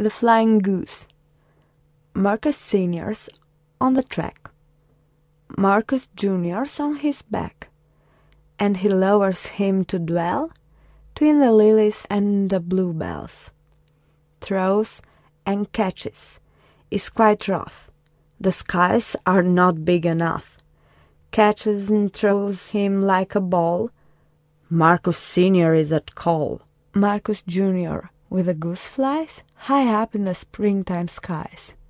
The Flying Goose. Marcus Senior's on the track, Marcus Junior's on his back, and he lowers him to dwell 'tween the lilies and the bluebells. Throws and catches, is quite wroth. The skies are not big enough. Catches and throws him like a ball. Marcus Senior is at call. Marcus Junior with the goose flies high up in the springtime skies.